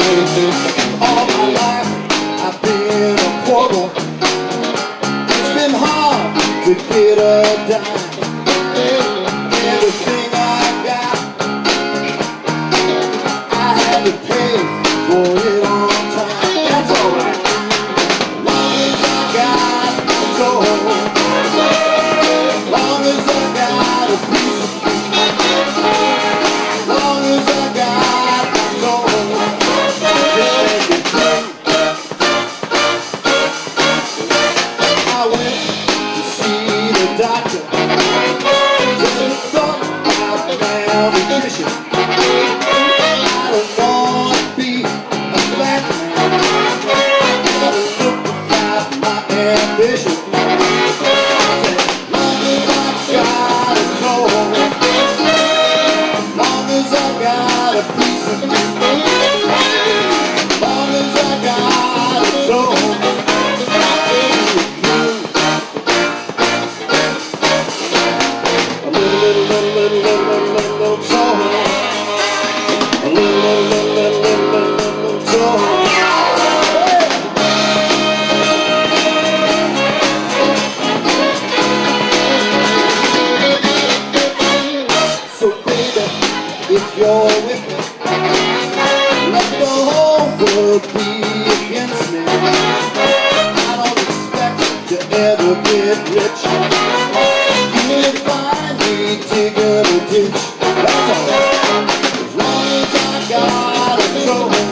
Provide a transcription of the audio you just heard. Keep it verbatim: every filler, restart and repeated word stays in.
All my life I've been a portal. It's been hard to get a dime. Everything I got, I had to pay for it on time. That's alright. Long as I got a soul, long as I got a piece of me, long as I got a soul. I went to see the doctor. Just thought about malnutrition. I don't want to be a fat man. Gotta look about my ambition. Long as I got a soul, long as I got a piece of me, long as I got a soul. So baby, if you're with me, let the whole world be against me. I don't expect to ever get rich. You will find me digging a ditch. That's alright, as long as I got a soul.